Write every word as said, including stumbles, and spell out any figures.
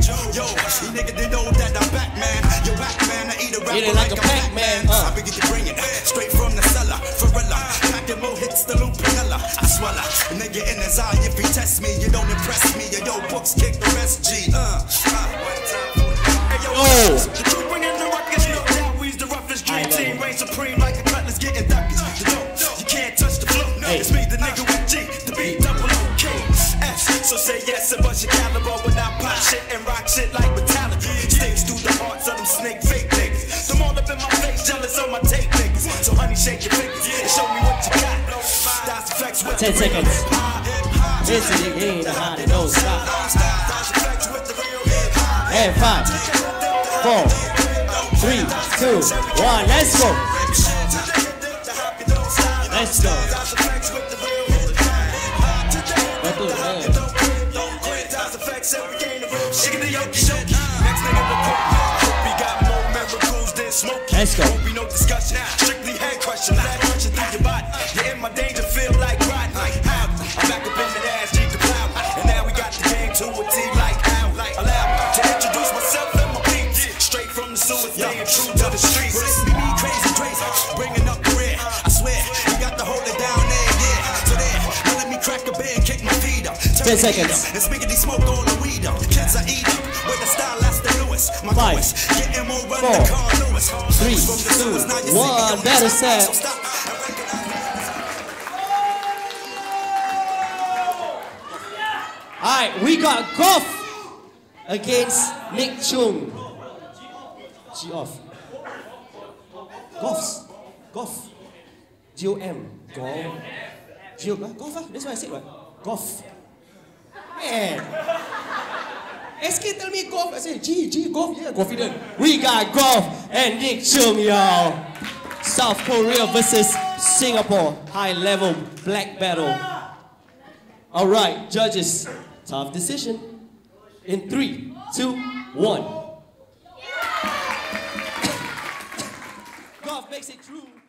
Yo, you niggas they know that I'm back, man. Yo, back, man. I eat a rapper Eating like, like a Pac-Man. Uh. I begin to bring it straight from the cellar. Forella, packing more hits the Lupinella. I swallow, a nigga in his eye. If he test me, you don't impress me. Yo, books kick the rest. G. Uh. Oh. Dream team reign supreme like a cutlass getting duckies. You know, you can't touch the flow. No, it's me, the nigga with G, the B double O K S. So say yes and bust your caliber when I pop shit and rock shit like Metallica. Sticks through the hearts of them snake fake niggas. Them all up in my face, jealous on my tape niggas. So honey, shake your fingers and show me what you got. That's flex with ten seconds. It's a nigga in the hot, don't stop. And five, four, three, two, one, let's go. Let's go. Let's go. No discussion, strictly head crushing. That punching through your body. You're in my danger, feel like riding like how. I'm back up in the ass, G the cloud. And now we got the game to a T like how. Allow me to introduce myself and my peeps. Straight from the sewer, staying true to the streets. This be me, crazy Trace, bringing up the rear. I swear, you got to hold it down there, yeah. So there, now let me crack a beer and kick my feet up. ten seconds. And spiggity smoke all the weed up. Kids I eat up, with the style that's the newest. My Five, newest, getting more run four, than Carl Lewis. Three, two, one, better set. Alright, we got Goff against Nick Chung. G off. Goffs. Goff. G O M. Goff. G O M. Goff, that's what I said, right? Goff. Man. S K tell me Goff. I said G, G, Goff. Yeah, confident. We got Goff and Nick Chung, y'all. South Korea versus Singapore. High level black battle. Alright, judges. Tough decision. In three, two, one. Goff makes it true.